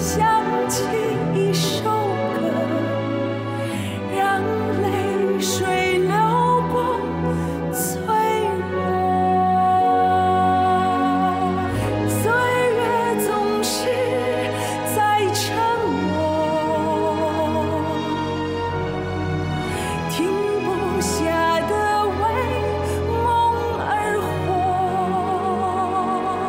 想起一首歌，让泪水流过脆弱。岁月总是在沉默，停不下的为梦而活。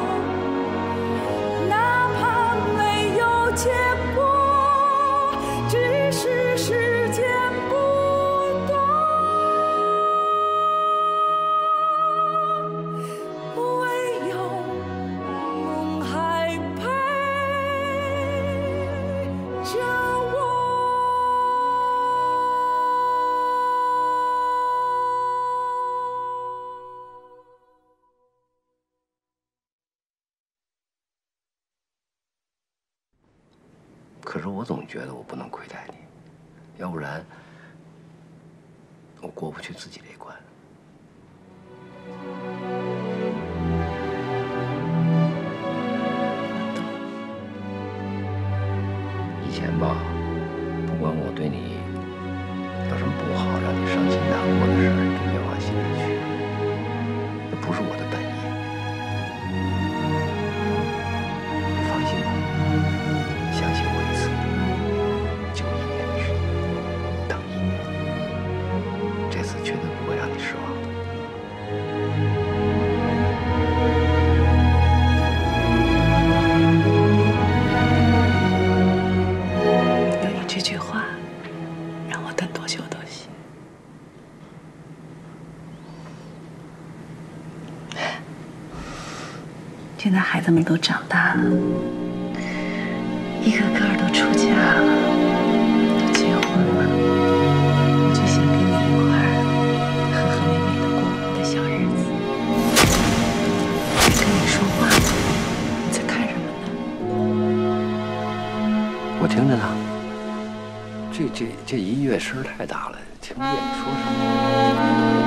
哪怕没有结果，只是时间不多。唯有梦还陪着我。 可是我总觉得我不能亏待你，要不然我过不去自己这一关。以前吧，不管我对你有什么不好，让你伤心难过的事儿，你都别往心里去，那不是我的本意。你放心吧，相信我一次，就1年的时间，等1年，这次绝对不会让你失望的。 有你这句话，让我等多久都行。现在孩子们都长大了，一个个都出家了，都结婚了，我就想跟你一块儿和和美美的过我们的小日子。跟你说话呢，你在看什么呢？ 我听着呢。这音乐声太大了，听不见你说什么。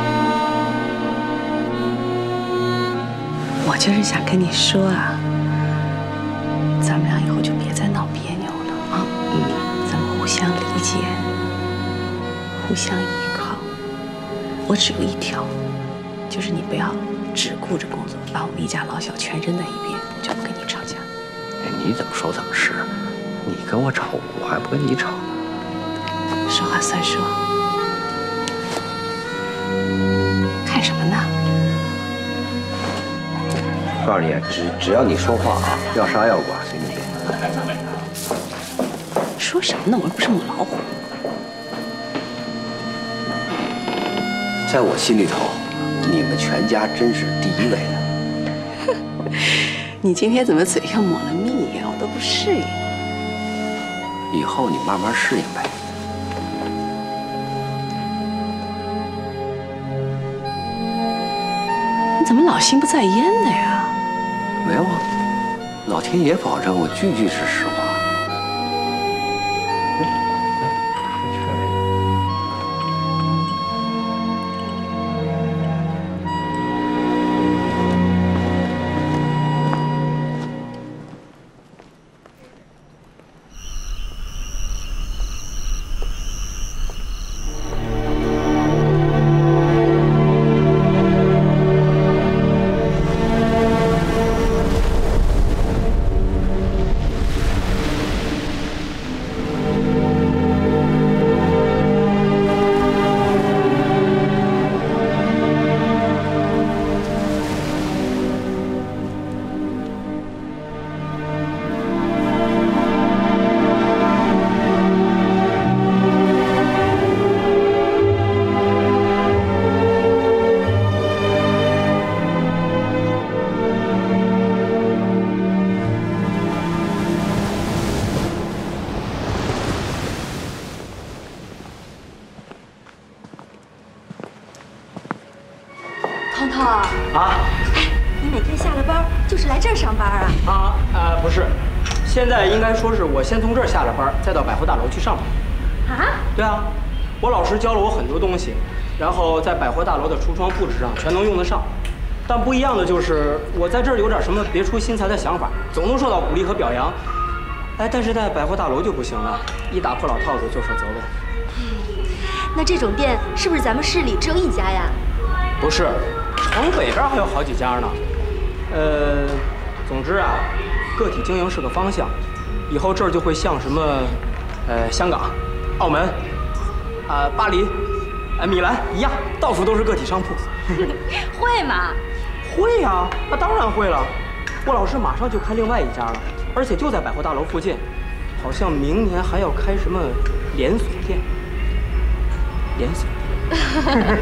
我就是想跟你说啊，咱们俩以后就别再闹别扭了啊！咱们互相理解，互相依靠。我只有一条，就是你不要只顾着工作，把我们一家老小全扔在一边，我就不跟你吵架。 哎，你怎么说怎么是，你跟我吵，我还不跟你吵呢。 说话算数。看什么呢？ 告诉你，只要你说话啊，要杀要剐随你便。 说什么呢？我又不是母老虎。 在我心里头，你们全家真是第1位的。 你今天怎么嘴上抹了蜜呀？我都不适应。 以后你慢慢适应呗。 你怎么老心不在焉的呀？ 没有啊，老天爷保证我句句是实话。 彤彤啊， 你哪天下了班就是来这儿上班啊？ 不是，现在应该说是我先从这儿下了班，再到百货大楼去上班。 啊？ 对啊，我老师教了我很多东西，然后在百货大楼的橱窗布置上全能用得上。但不一样的就是，我在这儿有点什么别出心裁的想法，总能受到鼓励和表扬。 哎，但是在百货大楼就不行了，一打破老套子就说责问。 那这种店是不是咱们市里只有一家呀？ 不是，城北边还有好几家呢。总之啊，个体经营是个方向，以后这儿就会像什么，香港、澳门、巴黎、米兰一样，到处都是个体商铺。 会吗？ 会呀，那当然会了。我老师马上就开另外一家了，而且就在百货大楼附近，好像明年还要开什么连锁店。连锁店。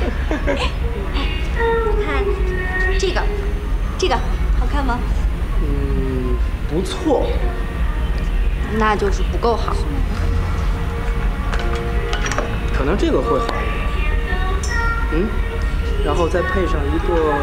你看这个好看吗？ 不错。 那就是不够好。 可能这个会好。然后再配上一个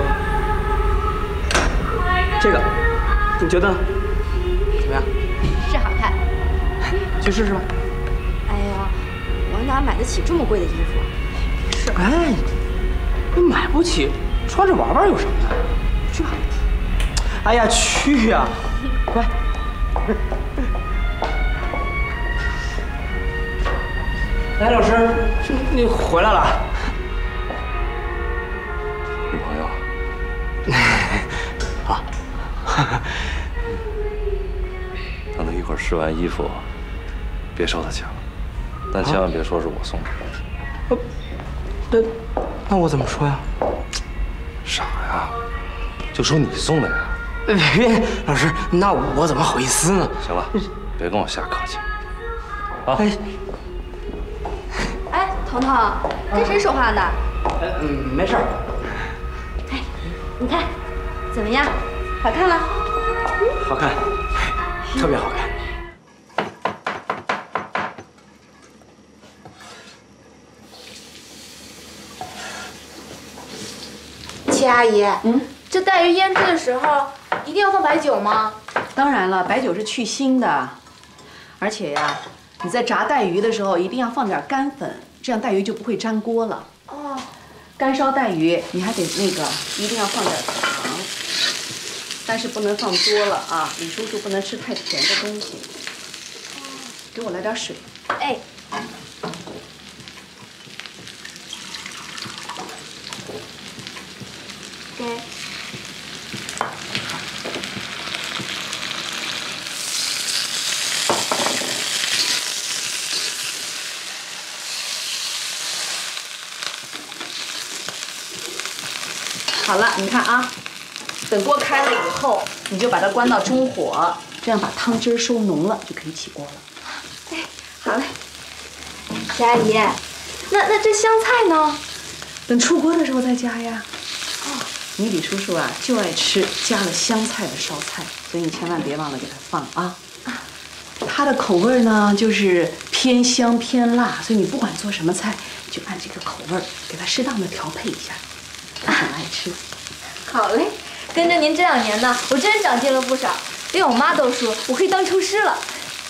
这个，你觉得呢？怎么样？ 是好看。 去试试吧。 哎呀，我哪买得起这么贵的衣服？是。 哎，你买不起，穿着玩玩有什么呀？去吧。哎呀，去呀！快。来，老师，你回来了。 女朋友。 好。 等他一会儿试完衣服，别收他钱了，但千万别说是我送的。 那我怎么说呀？ 傻呀，就说你送的呀。 别，老师，那我怎么好意思呢？ 行了，别跟我瞎客气。啊。 哎，彤彤，跟谁说话呢？ 没事儿。 哎，你看，怎么样？好看吗？ 好看，特别好看。 齐阿姨，这带鱼腌制的时候一定要放白酒吗？ 当然了，白酒是去腥的，而且呀，你在炸带鱼的时候一定要放点干粉，这样带鱼就不会粘锅了。 哦， 干烧带鱼你还得一定要放点糖，但是不能放多了啊！李叔叔不能吃太甜的东西。给我来点水。 哎。给。 好了，你看啊，等锅开了以后，你就把它关到中火，这样把汤汁收浓了，就可以起锅了。 哎，好嘞。齐阿姨，那这香菜呢？ 等出锅的时候再加呀。哦，你李叔叔啊就爱吃加了香菜的烧菜，所以你千万别忘了给他放啊。他的口味呢就是偏香偏辣，所以你不管做什么菜，就按这个口味给他适当的调配一下。他很爱吃。 好嘞，跟着您这2年呢，我真长进了不少，连我妈都说我可以当厨师了。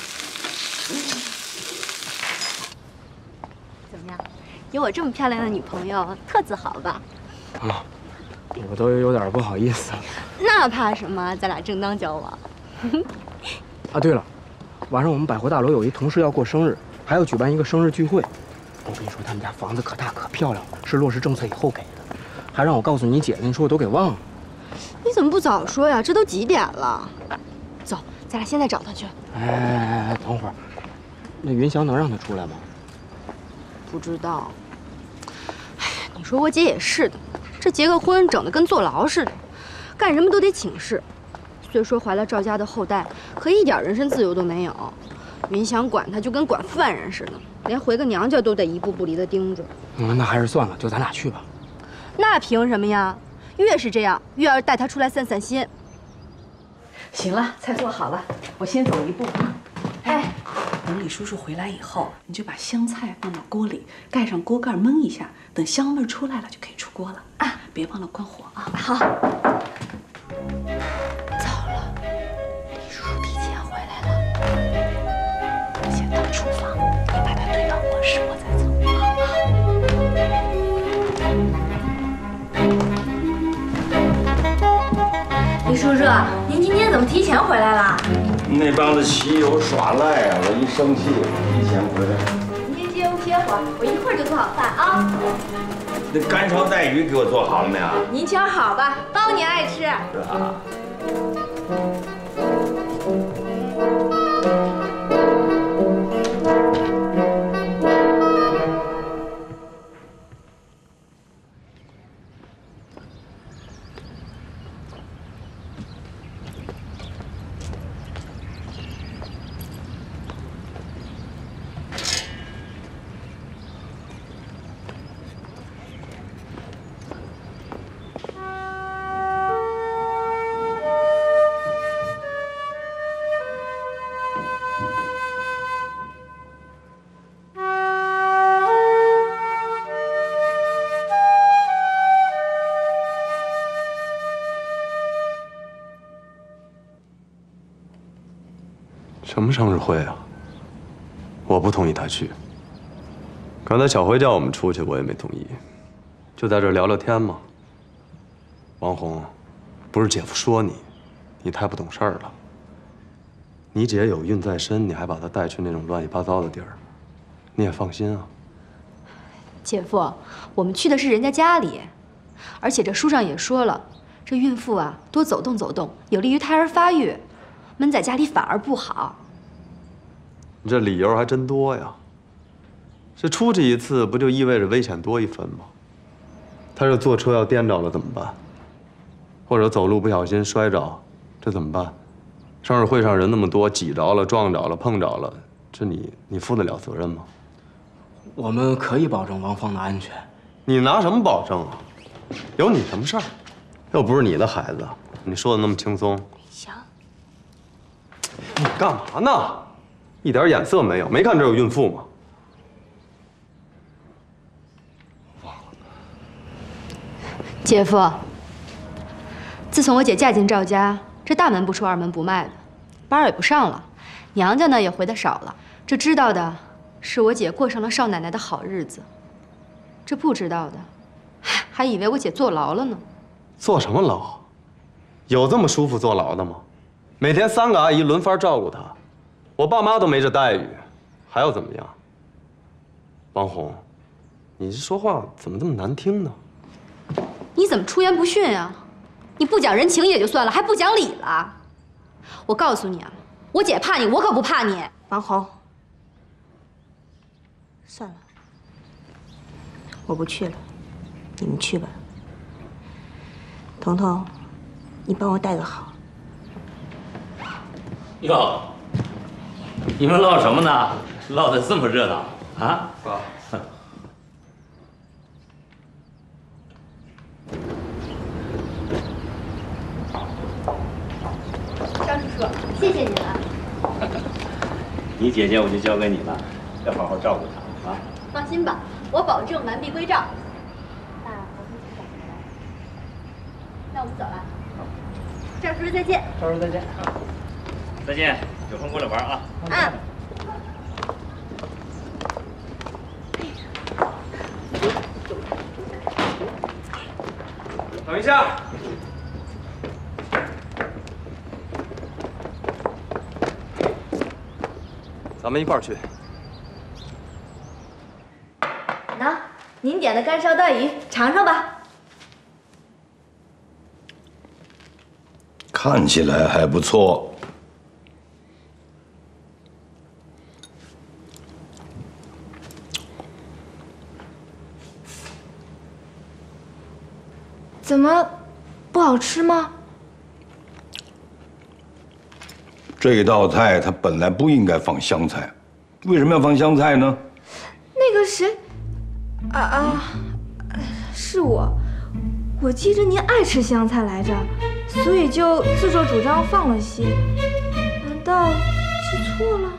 怎么样？有我这么漂亮的女朋友，特自豪吧？ 啊，我都有点不好意思。 那怕什么？咱俩正当交往。 啊，对了，晚上我们百货大楼有一同事要过生日，还要举办一个生日聚会。我跟你说，他们家房子可大可漂亮了，是落实政策以后给的。还让我告诉你姐，你说我都给忘了。 你怎么不早说呀？这都几点了？走，咱俩现在找他去。 哎，等会儿，那云翔能让他出来吗？ 不知道。哎，你说我姐也是的，这结个婚整得跟坐牢似的，干什么都得请示。虽说怀了赵家的后代，可一点人身自由都没有。云翔管他就跟管犯人似的，连回个娘家都得一步不离的盯着。 那还是算了，就咱俩去吧。 那凭什么呀？越是这样，越要带他出来散散心。 行了，菜做好了，我先走一步啊。 哎， 等李叔叔回来以后，你就把香菜放到锅里，盖上锅盖焖一下，等香味出来了就可以出锅了啊！别忘了关火啊！ 好。糟了，李叔叔提前回来了。 我先到厨房，你把它推到卧室，我再走。 李叔叔，您今天怎么提前回来了？ 那帮子骑友耍赖啊！我一生气，提前回来。 您先歇会儿，我一会儿就做好饭啊。 那干烧带鱼给我做好了没有？ 您瞧好吧，包您爱吃。 是啊。 什么生日会啊？我不同意他去。刚才小辉叫我们出去，我也没同意，就在这儿聊聊天嘛。王红，不是姐夫说你，你太不懂事儿了。你姐有孕在身，你还把她带去那种乱七八糟的地儿，你也放心啊。 姐夫，我们去的是人家家里，而且这书上也说了，这孕妇啊多走动走动，有利于胎儿发育，闷在家里反而不好。 你这理由还真多呀。这出去一次，不就意味着危险多一分吗？他这坐车要颠着了怎么办？或者走路不小心摔着，这怎么办？生日会上人那么多，挤着了、撞着了、碰着了，这你负得了责任吗？ 我们可以保证王芳的安全。 你拿什么保证啊？有你什么事儿？又不是你的孩子，你说的那么轻松。 行。 你干嘛呢？一点眼色没有，没看这有孕妇吗？ 姐夫，自从我姐嫁进赵家，这大门不出二门不迈的，班也不上了，娘家呢也回的少了。这知道的是我姐过上了少奶奶的好日子，这不知道的，还以为我姐坐牢了呢。 坐什么牢？有这么舒服坐牢的吗？每天3个阿姨轮番照顾她，我爸妈都没这待遇，还要怎么样？王红，你这说话怎么这么难听呢？ 你怎么出言不逊啊？你不讲人情也就算了，还不讲理了。我告诉你啊，我姐怕你，我可不怕你。 王红，算了，我不去了，你们去吧。彤彤，你帮我带个好。 哟，你们唠什么呢？唠得这么热闹啊？ 爸。 张叔叔，谢谢你了。 你姐姐我就交给你了，要好好照顾她啊。 放心吧，我保证完璧归赵。那我们走了。赵叔叔再见。 赵叔叔再见。 再见，有空过来玩啊。 啊。 等一下。咱们一块儿去。 喏，您点的干烧带鱼，尝尝吧。 看起来还不错。 怎么，不好吃吗？ 这道菜它本来不应该放香菜，为什么要放香菜呢？ 那个谁，是我记着您爱吃香菜来着，所以就自作主张放了些。难道记错了？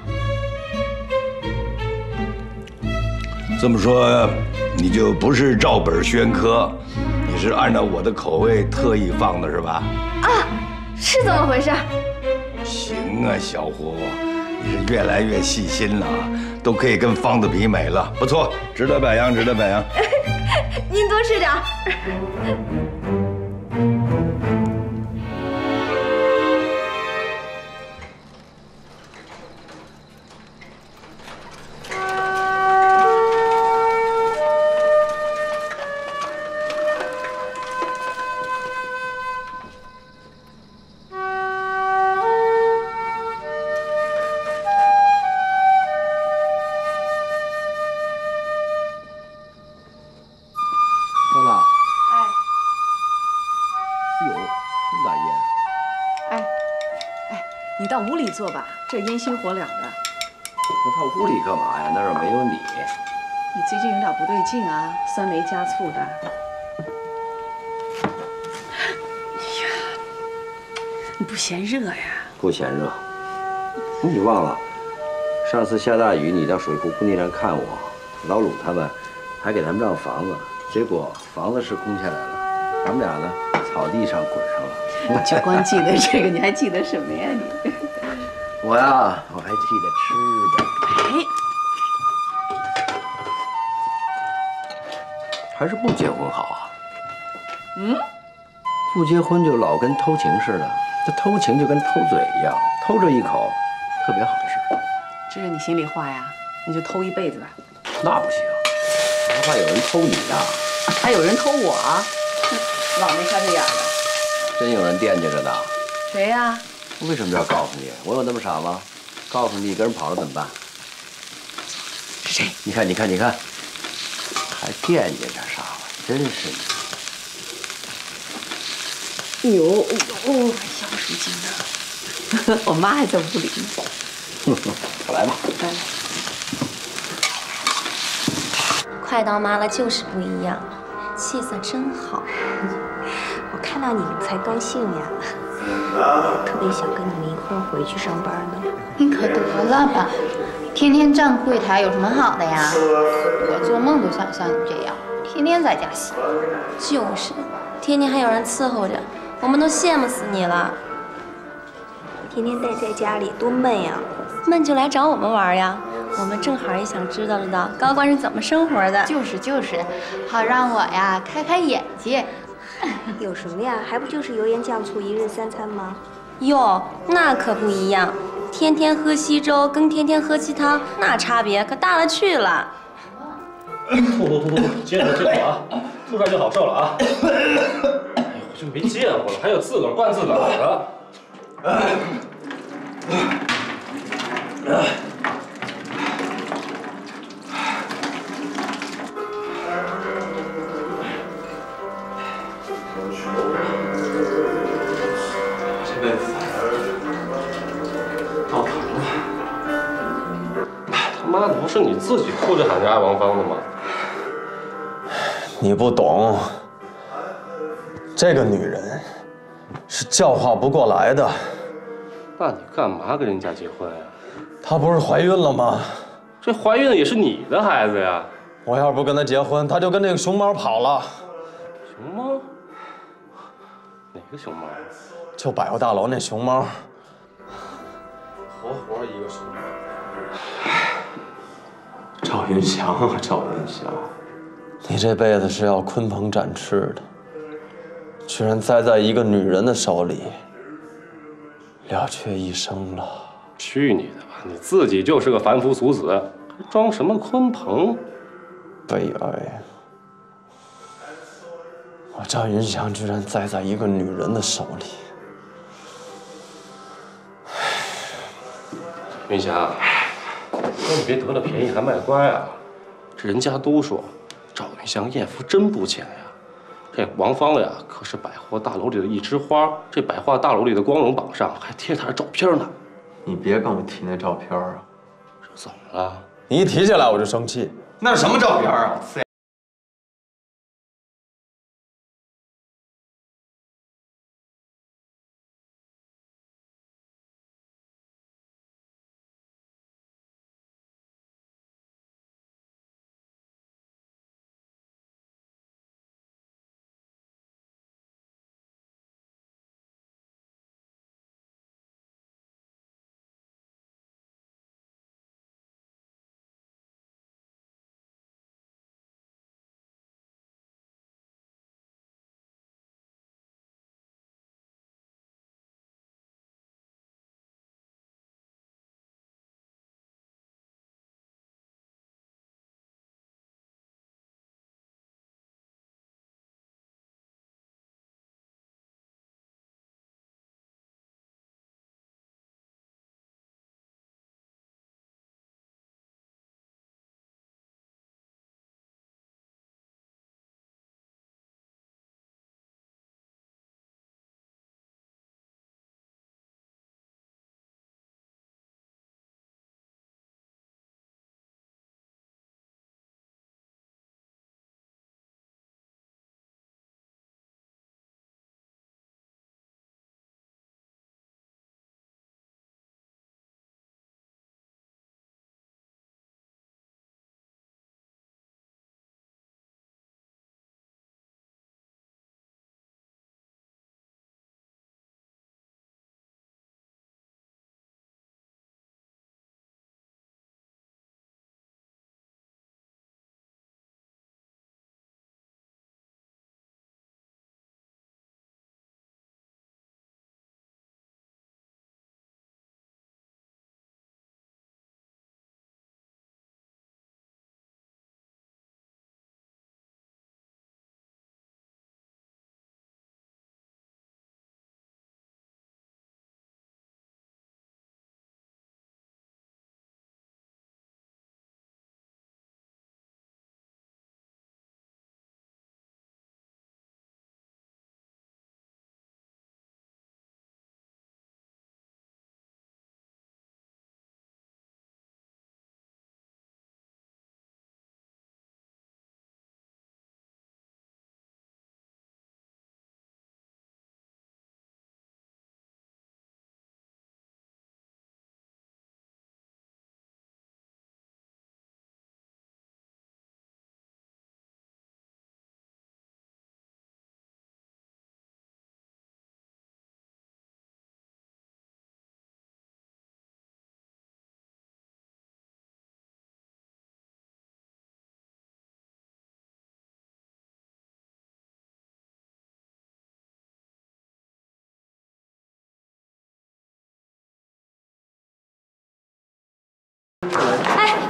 这么说，你就不是照本宣科，你是按照我的口味特意放的是吧？ 啊，是这么回事。 行啊，小胡，你是越来越细心了，都可以跟方子比美了，不错，值得表扬，值得表扬。 您多吃点。 里坐吧，这烟熏火燎的。 我到屋里干嘛呀？那儿没有你。 你最近有点不对劲啊，酸梅加醋的。哎呀，你不嫌热呀？ 不嫌热。你忘了，上次下大雨，你到水库工地上看我，老鲁他们还给他们让房子，结果房子是空下来了，咱们俩呢，草地上滚上了。 你就光记得这个，你还记得什么呀你？ 我呀，我还记得吃的。 哎。 还是不结婚好啊？不结婚就老跟偷情似的，这偷情就跟偷嘴一样，偷这一口，特别好吃。 这是你心里话呀？你就偷一辈子吧。 那不行，还怕有人偷你呀？ 还有人偷我啊？老没开这眼的。 真有人惦记着呢。 谁呀？ 我为什么要告诉你？我有那么傻吗？告诉你一个人跑了怎么办？ 是谁？ 你看，你看，你看。 还惦记着啥了？真是的！哟哟，还小水晶呢。我妈还在屋里呢。 来吧。 来。 快当妈了就是不一样，气色真好。 我看到你们才高兴呀，特别想跟你们一块儿回去上班呢。 你可得了吧！ 天天站柜台有什么好的呀？我做梦都想像你这样，天天在家洗。 就是，天天还有人伺候着，我们都羡慕死你了。 天天待在家里多闷呀！ 闷就来找我们玩呀，我们正好也想知道高官是怎么生活的。 就是，好让我呀开开眼界。 有什么呀？还不就是油盐酱醋一日3餐吗？ 哟，那可不一样。 天天喝稀粥跟天天喝鸡汤，那差别可大了去了。 吐，接着啊，吐出来就好受了啊。哎呦，我就没见过了，还有自个儿灌自个儿的。这辈子。 到头了！他妈的，不是你自己哭着喊着爱王芳的吗？ 你不懂，这个女人是教化不过来的。 那你干嘛跟人家结婚呀？ 她不是怀孕了吗？ 这怀孕的也是你的孩子呀！ 我要是不跟她结婚，她就跟那个熊猫跑了。 熊猫？哪个熊猫？ 就百货大楼那熊猫。 活一个熊猫。 赵云祥啊，赵云祥，你这辈子是要鲲鹏展翅的，居然栽在一个女人的手里，了却一生了。 去你的吧！你自己就是个凡夫俗子，还装什么鲲鹏？ 悲哀！我赵云祥居然栽在一个女人的手里。 云霞，那你别得了便宜还卖乖啊！这人家都说赵云祥艳福真不浅呀。这王芳呀，可是百货大楼里的一枝花，这百货大楼里的光荣榜上还贴着她的照片呢。 你别跟我提那照片啊！ 这怎么了？ 你一提起来我就生气。那是什么照片啊？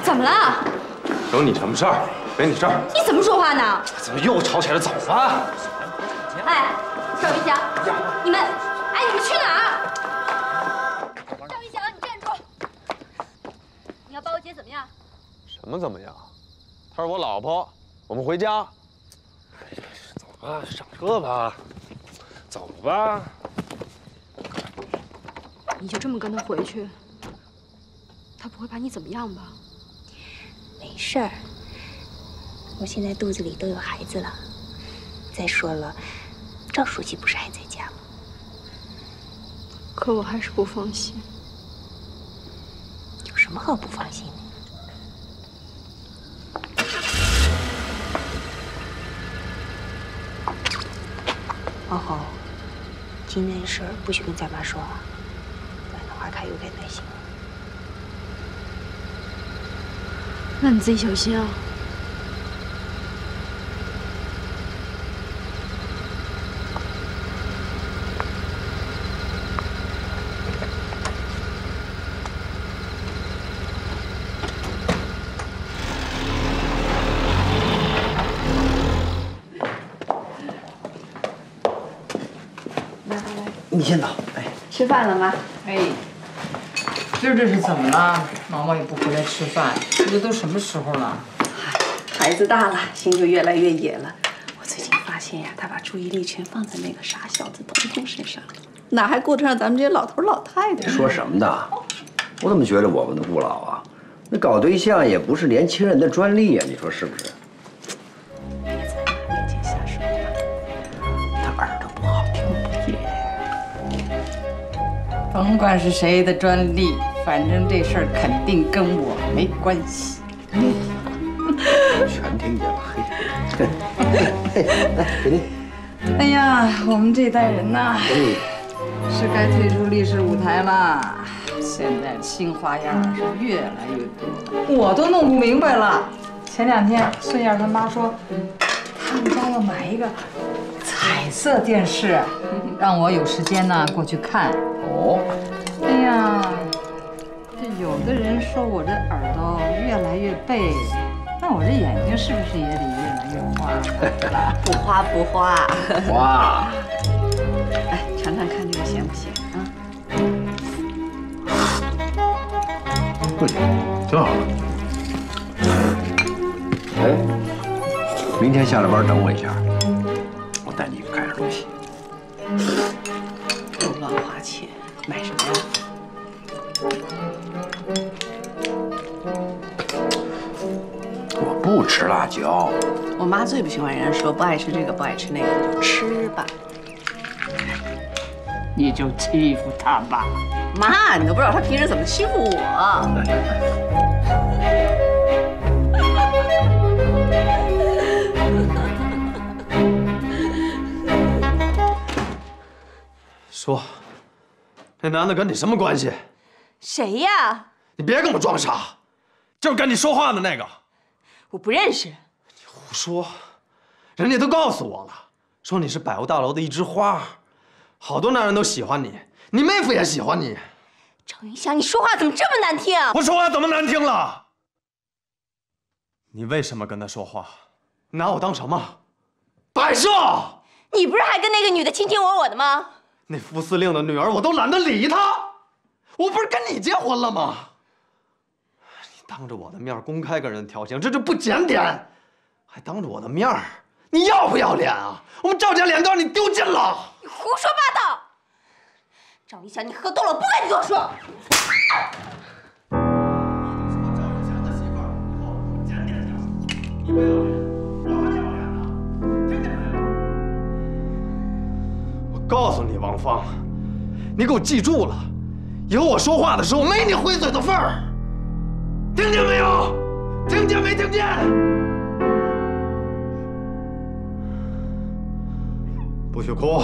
怎么了？ 有你什么事儿？没你事儿。 你怎么说话呢？ 怎么又吵起来？走吧。 哎，赵云祥，你们去哪儿？赵云祥，你站住！你要把我姐怎么样？ 什么怎么样？她是我老婆，我们回家。 走吧，上车吧，走吧。 你就这么跟他回去，他不会把你怎么样吧？ 没事儿，我现在肚子里都有孩子了。再说了，赵书记不是还在家吗？ 可我还是不放心。 有什么好不放心的？王红，今天的事儿不许跟咱妈说啊，不然的话她有点担心了。 那你自己小心啊。 你先走。哎， 吃饭了吗？哎，今儿这是怎么了？毛毛也不回来吃饭，这都什么时候了？ 孩子大了，心就越来越野了。我最近发现呀，他把注意力全放在那个傻小子彤彤身上了，哪还顾得上咱们这些老头老太太？ 说什么呢？我怎么觉得我们的顾老啊，那搞对象也不是年轻人的专利呀，你说是不是？ 别在他面前瞎说话，他耳朵不好听不见。 甭管是谁的专利，反正这事儿肯定跟我没关系。 全听见了，嘿，来给您。 哎呀，我们这代人呐，是该退出历史舞台了。现在新花样是越来越多，我都弄不明白了。前2天孙燕他妈说，他们家要买一个彩色电视，让我有时间呢过去看。 哦， 哎呀，这有的人说我这耳朵越来越背，那我这眼睛是不是也得越来越花了？ 不花不花， 花。 哎，尝尝看这个咸不咸啊？ 挺好。哎，明天下了班等我一下，我带你看点东西。 又乱花钱，买什么呀？ 我不吃辣椒。 我妈最不喜欢人说不爱吃这个不爱吃那个，你就吃吧。 你就欺负他吧。 妈，你都不知道她平时怎么欺负我。 说，那男的跟你什么关系？ 谁呀？ 你别跟我装傻，就是跟你说话的那个。 我不认识。 你胡说，人家都告诉我了，说你是百货大楼的一枝花，好多男人都喜欢你，你妹夫也喜欢你。 赵云祥，你说话怎么这么难听？ 我说话怎么难听了？你为什么跟他说话？拿我当什么？摆设？ 你不是还跟那个女的卿卿我我的吗？ 那副司令的女儿我都懒得理她，我不是跟你结婚了吗？你当着我的面公开跟人调情，这就不检点，还当着我的面你要不要脸啊？我们赵家脸都让你丢尽了！ 你胡说八道！赵云祥，你喝多了，我不跟你多说。 我告诉你，王芳，你给我记住了，以后我说话的时候没你回嘴的份儿，听见没有？听见没听见？不许哭！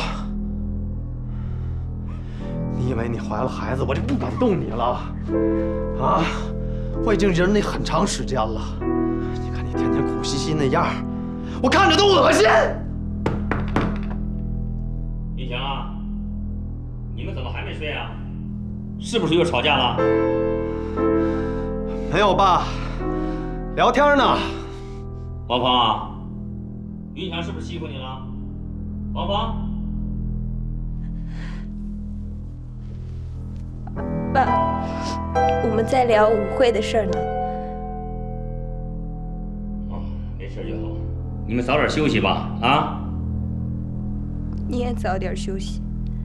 你以为你怀了孩子，我就不敢动你了？啊！我已经忍你很长时间了。你看你天天苦兮兮那样，我看着都恶心。 云翔啊，你们怎么还没睡啊？是不是又吵架了？ 没有，爸， 聊天呢。 王芳啊，云霞是不是欺负你了？王芳。 爸，我们在聊舞会的事儿呢。 没事就好。你们早点休息吧，啊！ 你也早点休息。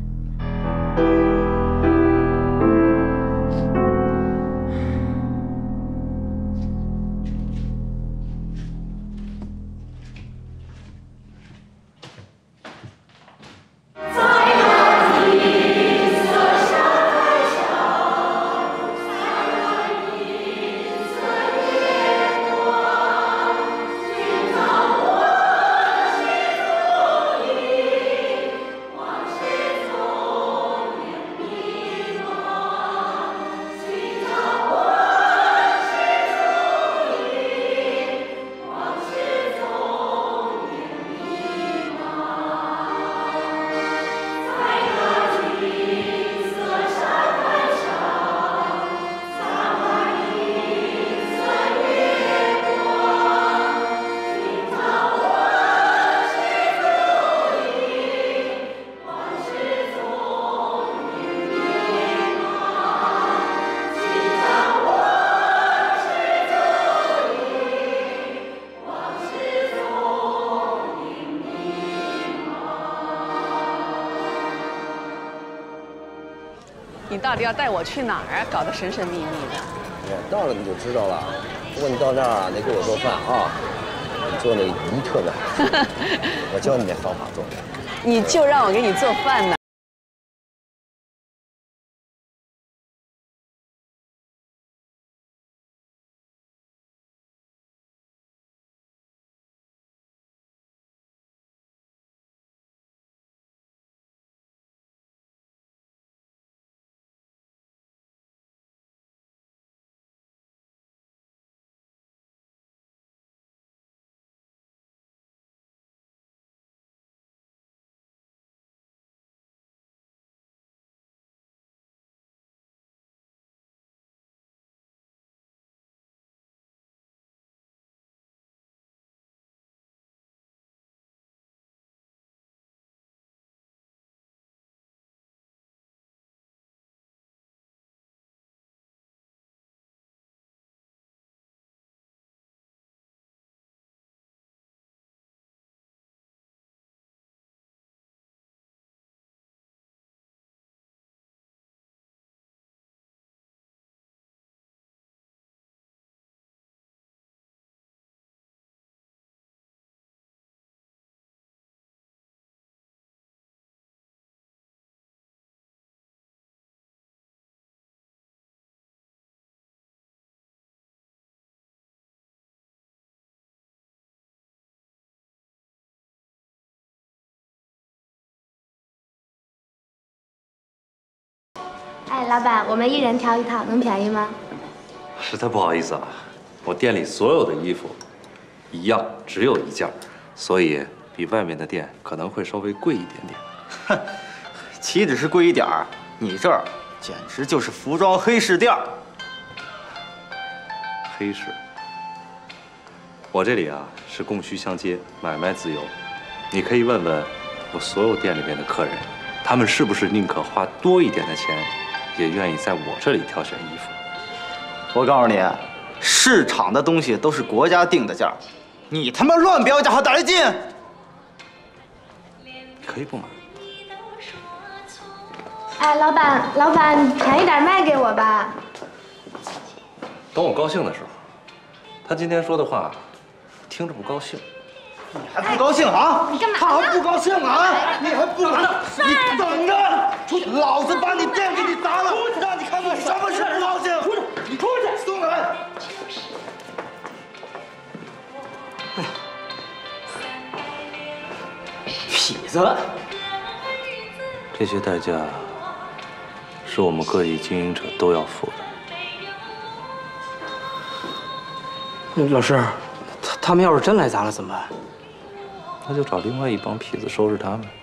你到底要带我去哪儿啊？搞得神神秘秘的。 到了你就知道了。不过你到那儿啊，得给我做饭啊。你做那鱼特别好吃，我教你那方法做。 你就让我给你做饭呢。 哎，老板，我们一人挑一套，能便宜吗？ 实在不好意思啊，我店里所有的衣服一样，只有一件，所以比外面的店可能会稍微贵一点点。 哼，岂止是贵一点儿，你这儿简直就是服装黑市店。 黑市，我这里啊是供需相接，买卖自由。你可以问问我所有店里面的客人，他们是不是宁可花多一点的钱，也愿意在我这里挑选衣服。 我告诉你，市场的东西都是国家定的价，你他妈乱标价还打得进？ 可以不买。 哎，老板，便宜点卖给我吧。 等我高兴的时候。他今天说的话，听着不高兴。 你还不高兴啊？ 你干嘛？ 他还不高兴啊？你还不等着？你等着！老子把你店给你砸了，让你看看什么是不高兴！出去！你出去！松开！ 痞子！ 这些代价是我们各地经营者都要付的。 老师，他们要是真来砸了怎么办？ 那就找另外一帮痞子收拾他们。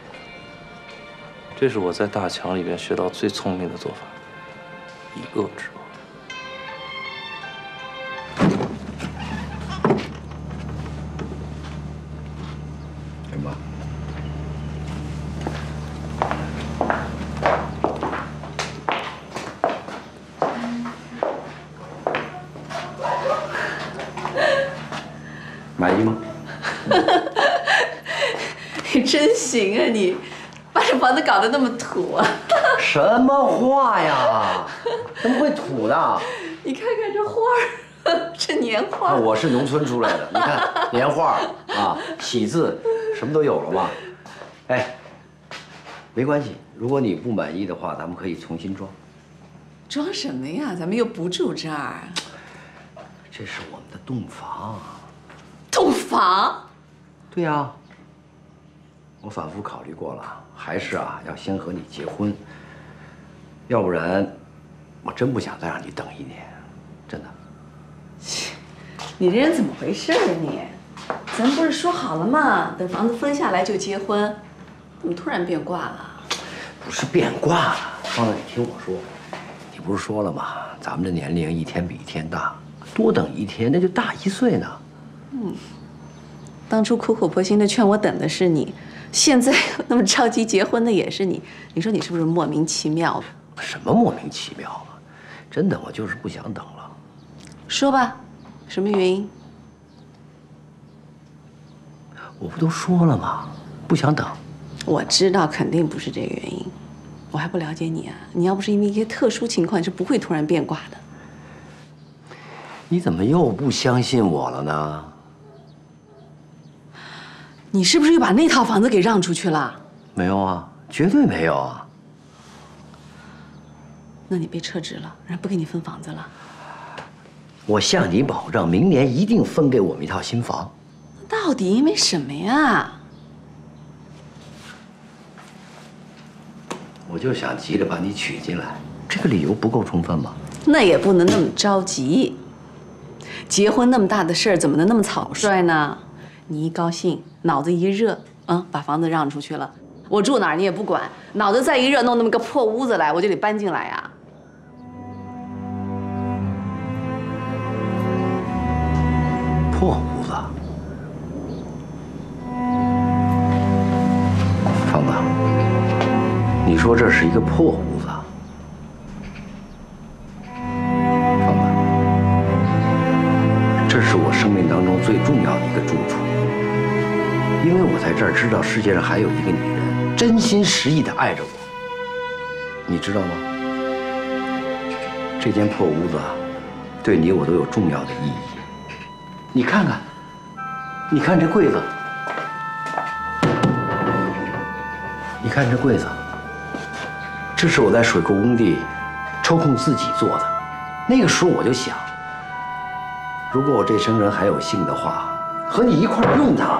这是我在大强里面学到最聪明的做法，以恶制恶。 满意吗？ 你真行啊你，把这房子搞得那么土啊！ 什么话呀？怎么会土呢？ 你看看这花儿，这年画。 我是农村出来的，你看年画啊、喜字，什么都有了嘛。哎，没关系，如果你不满意的话，咱们可以重新装。 装什么呀？咱们又不住这儿。 这是我们的洞房。 洞房？ 对呀。我反复考虑过了，还是要先和你结婚，要不然我真不想再让你等1年，真的。 你这人怎么回事啊你？咱不是说好了吗？等房子分下来就结婚，怎么突然变卦了？ 不是变卦了，芳子，你听我说，你不是说了吗？咱们这年龄一天比一天大，多等1天那就大1岁呢。 当初苦口婆心的劝我等的是你。现在那么着急结婚的也是你，你说你是不是莫名其妙的？ 什么莫名其妙啊？真的，我就是不想等了。 说吧，什么原因？ 我不都说了吗？不想等。 我知道肯定不是这个原因，我还不了解你啊！你要不是因为一些特殊情况，你是不会突然变卦的。 你怎么又不相信我了呢？ 你是不是又把那套房子给让出去了？ 没有啊，绝对没有啊。 那你被撤职了，人不给你分房子了？ 我向你保证，明年一定分给我们一套新房。 到底因为什么呀？ 我就想急着把你娶进来，这个理由不够充分吗？ 那也不能那么着急。结婚那么大的事儿，怎么能那么草率呢？你一高兴，脑子一热，把房子让出去了。我住哪儿你也不管，脑子再一热，弄那么个破屋子来，我就得搬进来呀。 破屋子？芳子，你说这是一个破屋子？芳子，这是我生命当中最重要的一个住处。因为我在这儿知道世界上还有一个女人真心实意地爱着我，你知道吗？这间破屋子对你我都有重要的意义。你看看，你看这柜子，你看这柜子，这是我在水库工地抽空自己做的。那个时候我就想，如果我这生人还有幸的话，和你一块儿用它。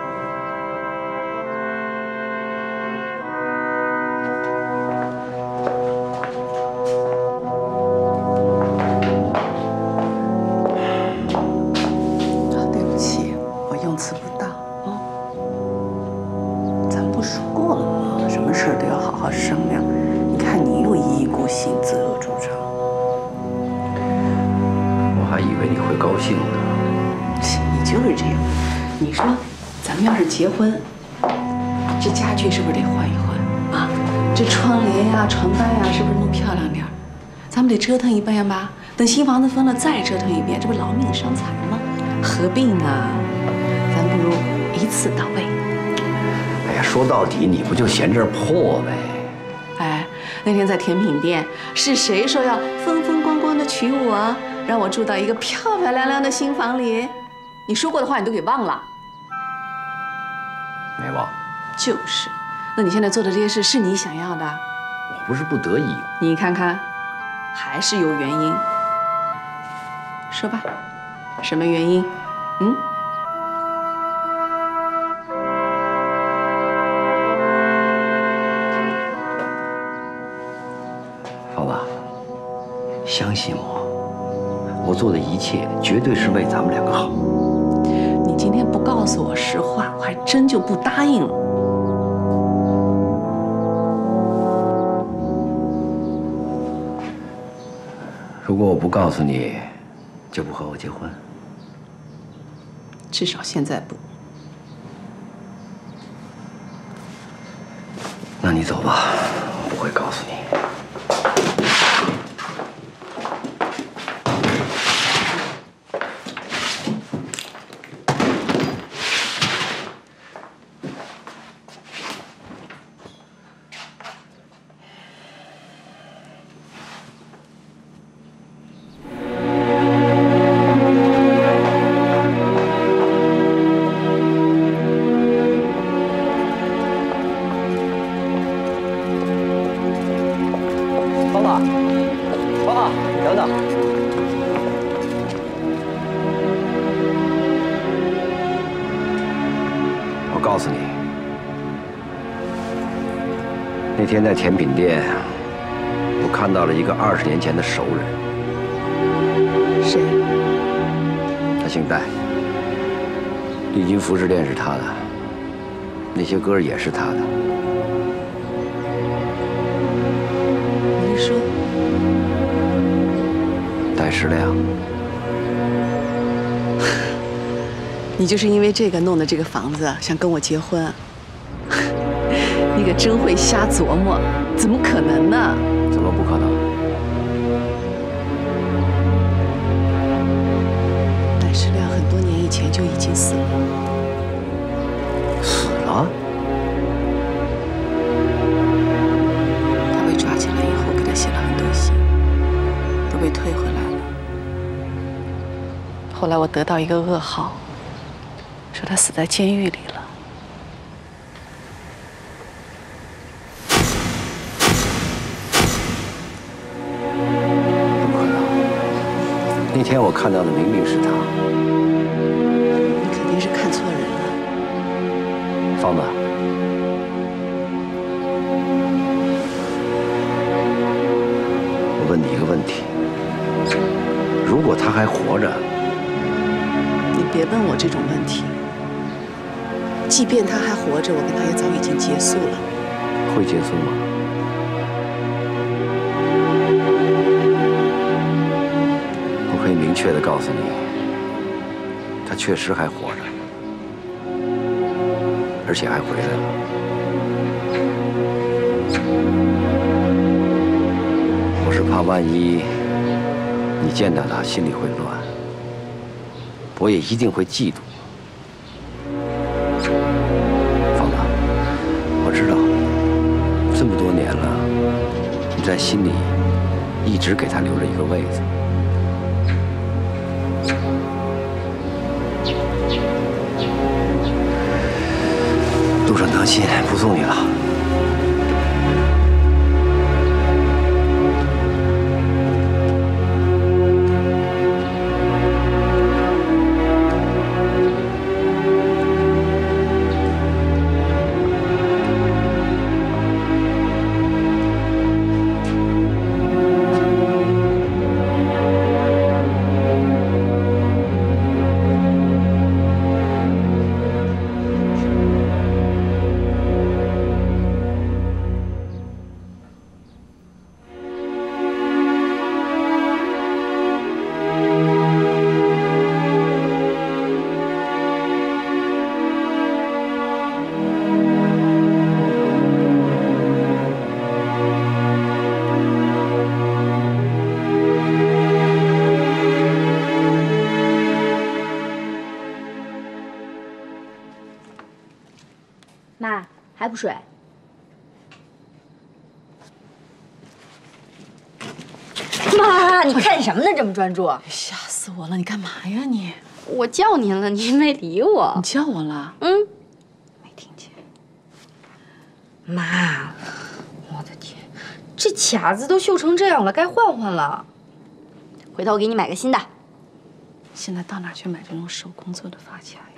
结婚，这家具是不是得换一换啊？这窗帘呀、床单呀，是不是弄漂亮点？咱们得折腾一遍吧。等新房子分了再折腾一遍，这不劳命伤财吗？何必呢？咱不如一次到位。 哎呀，说到底，你不就嫌这儿破呗？ 哎，那天在甜品店，是谁说要风风光光的娶我，让我住到一个漂漂亮亮的新房里？你说过的话，你都给忘了。 没忘， 就是。那你现在做的这些事是你想要的？ 我不是不得已。 你看看，还是有原因。说吧，什么原因？ 芳子，相信我，我做的一切绝对是为咱们两个好。 你今天不告诉我实话，我还真就不答应了。 如果我不告诉你，就不和我结婚？ 至少现在不。 那你走吧，我不会告诉你。 我告诉你，那天在甜品店，我看到了一个20年前的熟人。 谁？ 他姓戴，丽君服饰店是他的，那些歌也是他的。 您说， 戴世亮。 你就是因为这个弄的这个房子，想跟我结婚？你可真会瞎琢磨，怎么可能呢？ 怎么不可能？ 戴世亮很多年以前就已经死了。 死了？ 他被抓起来以后，给他写了很多信，都被退回来了。后来我得到一个噩耗，说他死在监狱里了。 那天我看到的明明是他。 你肯定是看错人了。 芳子，我问你一个问题：如果他还活着， 你别问我这种问题。即便他还活着，我跟他也早已经结束了。 会结束吗？我可以明确地告诉你，他确实还活着，而且还回来了。我是怕万一你见到他心里会乱，我也一定会嫉妒。芳子，我知道这么多年了，你在心里一直给他留着一个位子。路上当心，不送你了。 妈，还不睡？妈，你看什么呢？这么专注？ 吓死我了！你干嘛呀你？ 我叫您了，您没理我。 你叫我了？ 嗯， 没听见。 妈，我的天，这卡子都锈成这样了，该换换了。回头我给你买个新的。 现在到哪儿去买这种手工做的发卡呀？